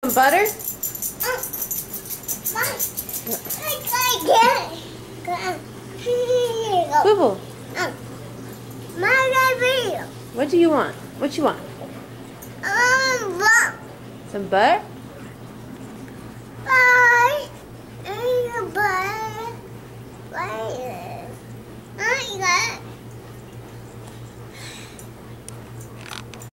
Some butter? Boo Boo. What do you want? What you want? Some butter? Bye.